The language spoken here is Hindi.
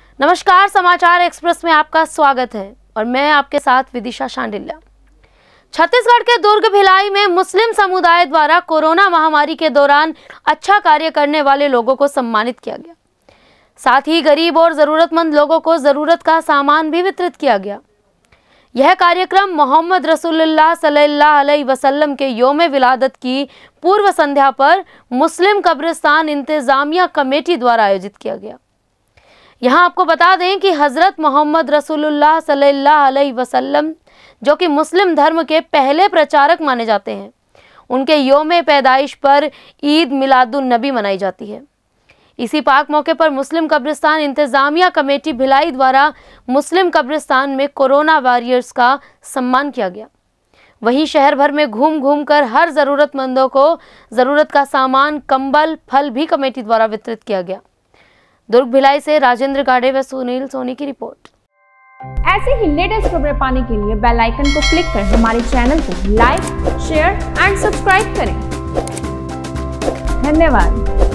नमस्कार, समाचार एक्सप्रेस में आपका स्वागत है और मैं आपके साथ विदिशा शांडिल्या। छत्तीसगढ़ के दुर्ग भिलाई में मुस्लिम समुदाय द्वारा कोरोना महामारी के दौरान अच्छा कार्य करने वाले लोगों को सम्मानित किया गया। साथ ही गरीब और जरूरतमंद लोगों को जरूरत का सामान भी वितरित किया गया। यह कार्यक्रम मोहम्मद रसूलुल्लाह सल्लल्लाहु अलैहि वसल्लम के यौम विलादत की पूर्व संध्या पर मुस्लिम कब्रिस्तान इंतजामिया कमेटी द्वारा आयोजित किया गया। यहाँ आपको बता दें कि हजरत मोहम्मद रसूलुल्लाह सल्लल्लाहु अलैहि वसल्लम, जो कि मुस्लिम धर्म के पहले प्रचारक माने जाते हैं, उनके यौम पैदाइश पर ईद मिलादुन नबी मनाई जाती है। इसी पाक मौके पर मुस्लिम कब्रिस्तान इंतजामिया कमेटी भिलाई द्वारा मुस्लिम कब्रिस्तान में कोरोना वॉरियर्स का सम्मान किया गया। वहीं शहर भर में घूम घूम कर हर जरूरतमंदों को जरूरत का सामान, कंबल, फल भी कमेटी द्वारा वितरित किया गया। दुर्ग भिलाई से राजेंद्र गाड़े व सुनील सोनी की रिपोर्ट। ऐसे ही लेटेस्ट खबरें पाने के लिए बेल आइकन को क्लिक कर हमारे चैनल को लाइक, शेयर एंड सब्सक्राइब करें। धन्यवाद।